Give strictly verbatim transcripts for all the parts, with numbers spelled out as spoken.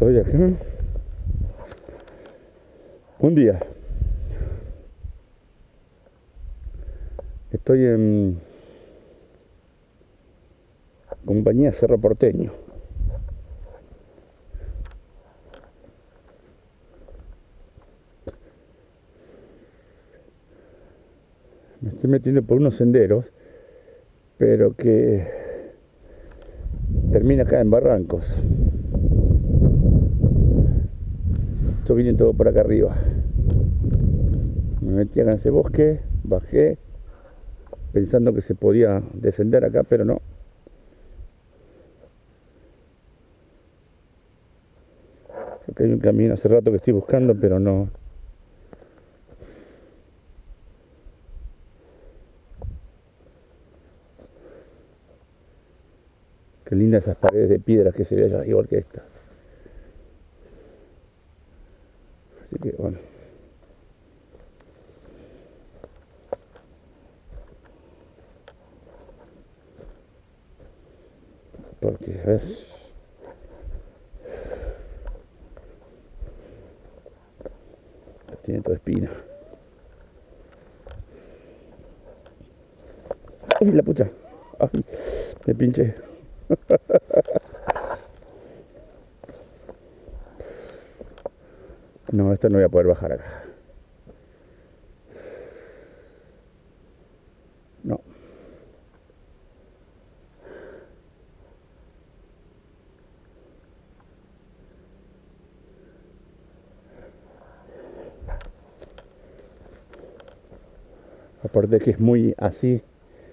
Estoy acá. Un día. Estoy en compañía Cerro Porteño. Me estoy metiendo por unos senderos, pero que termina acá en barrancos. Esto viene todo por acá arriba. Me metí acá en ese bosque, bajé, pensando que se podía descender acá, pero no. Creo que hay un camino hace rato que estoy buscando, pero no. Qué lindas esas paredes de piedras que se ve allá, igual que esta. Así que bueno. Porque, a ver. Tiene toda espina. ¡Ay, la pucha! ¡Ay! Me pinché. No, esto no voy a poder bajar acá. No. Aparte que es muy así.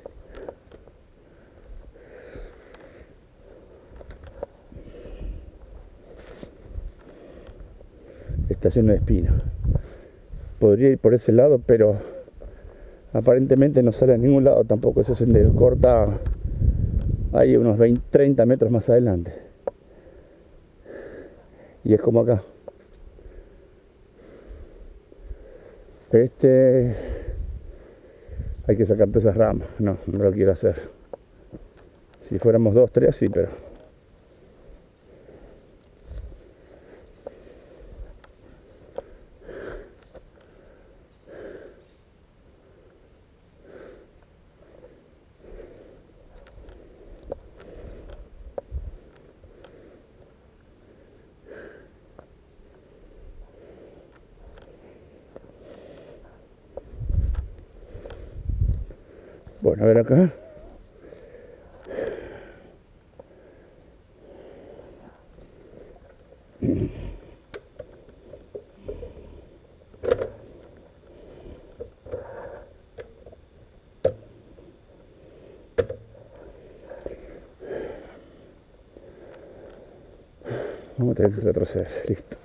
Está lleno de espinas. Podría ir por ese lado, pero aparentemente no sale a ningún lado tampoco ese sendero. Corta ahí unos veinte, treinta metros más adelante. Y es como acá. Este... Hay que sacar todas esas ramas. No, no lo quiero hacer. Si fuéramos dos, tres, sí, pero... Bueno, a ver acá. Vamos a tener que retroceder, listo.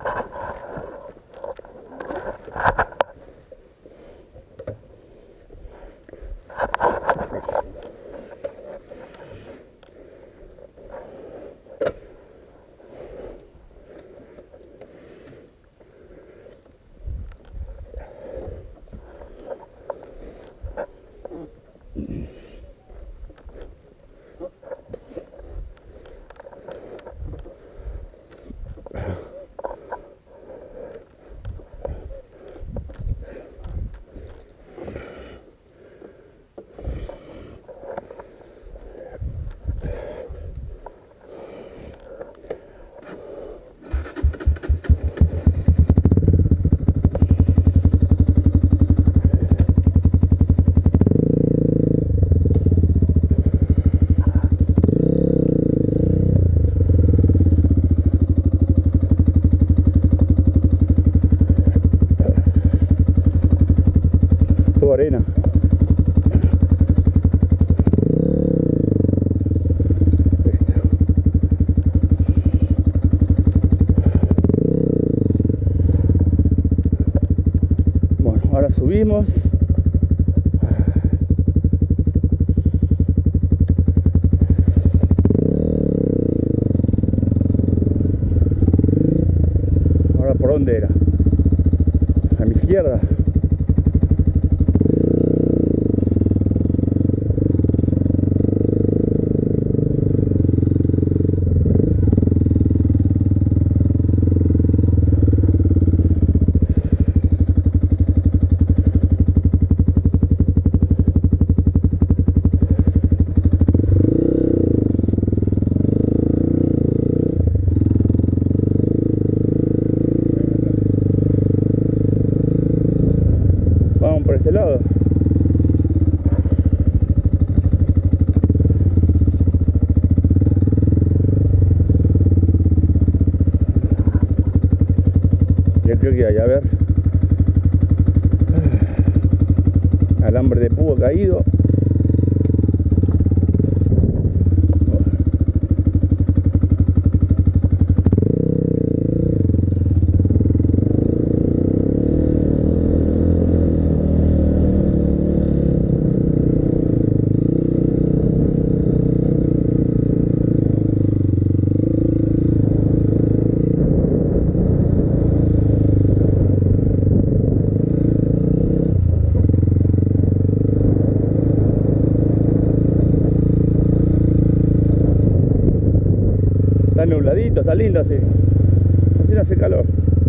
Arena. Listo. Bueno, ahora subimos. Ahora, ¿por dónde era? A mi izquierda. alambre de púa caído. Está nubladito, está lindo así. Así no hace calor.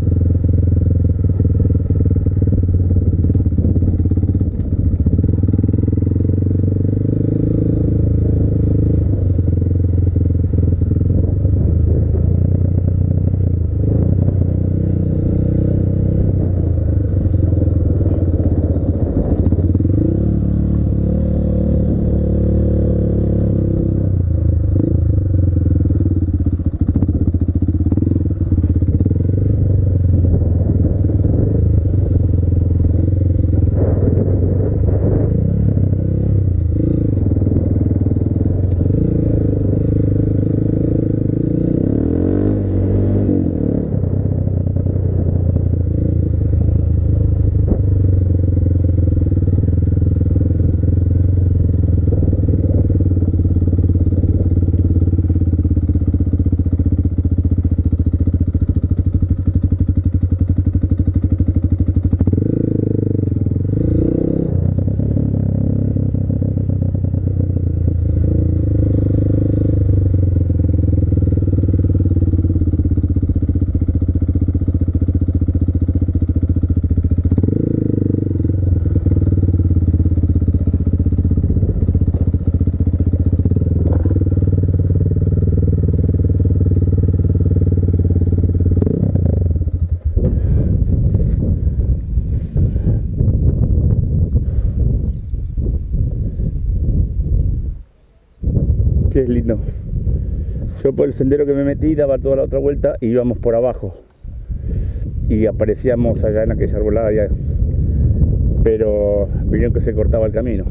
Que es lindo. Yo por el sendero que me metí daba toda la otra vuelta y íbamos por abajo y aparecíamos allá en aquella arbolada ya, pero vieron que se cortaba el camino.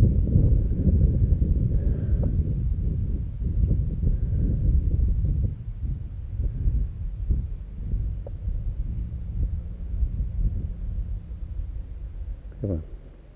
Qué bueno.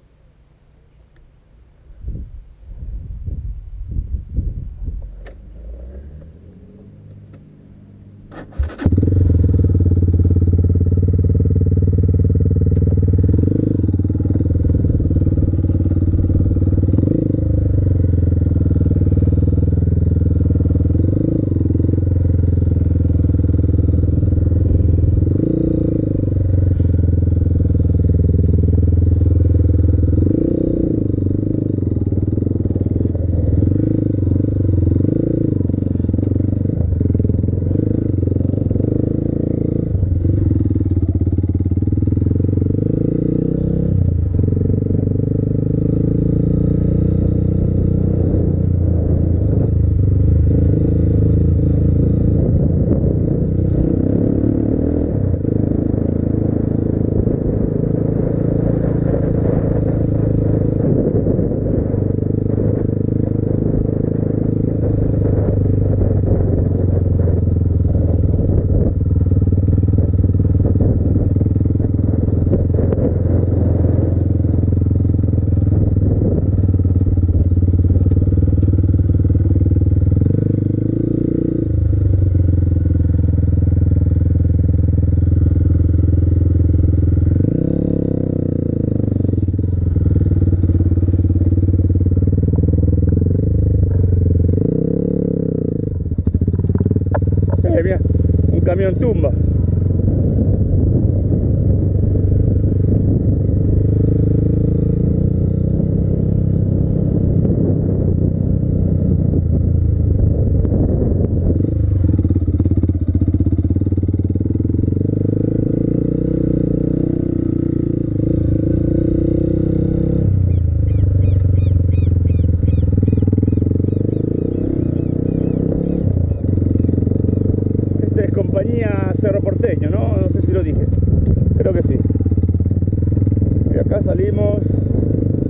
Camión tumba. Cerro Porteño, ¿no? No sé si lo dije. Creo que sí. Y acá salimos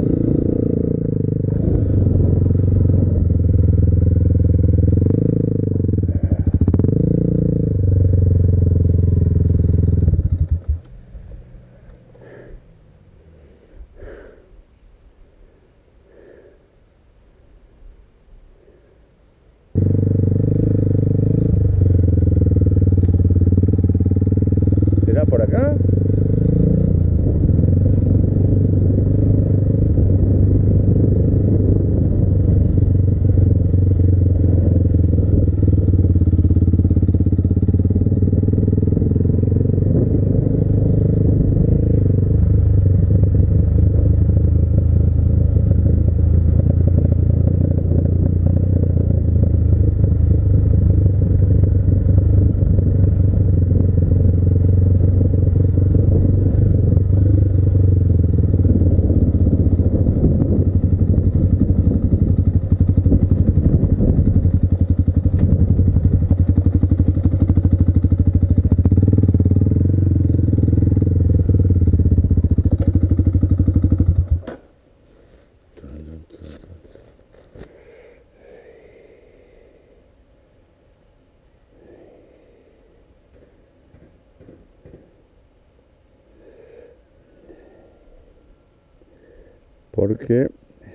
porque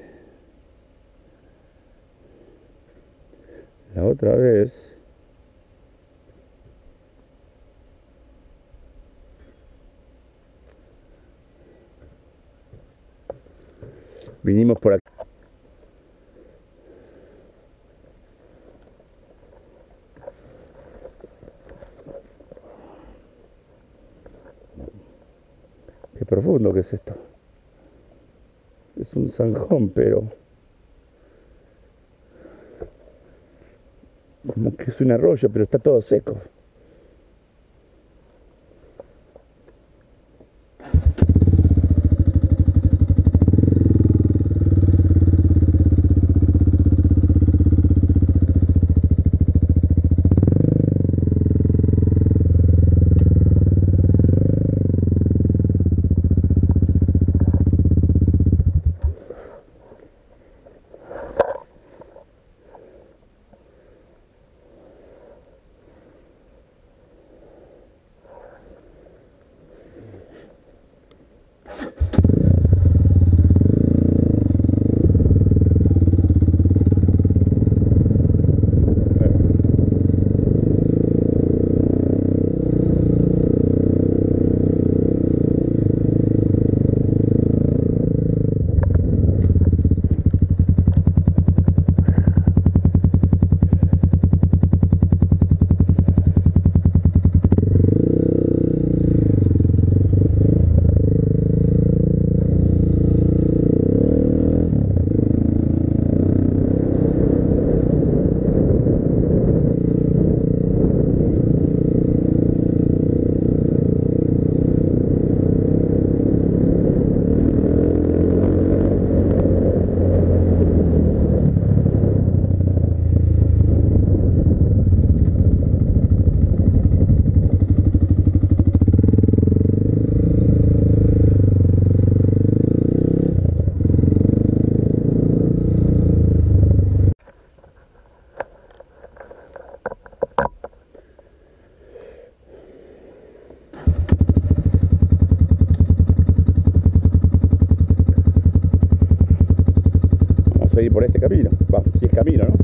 la otra vez vinimos por aquí. Qué profundo que es esto. Es un zanjón, pero como que es un arroyo, pero está todo seco. Vamos a ir por este camino, vamos, si es camino, ¿no?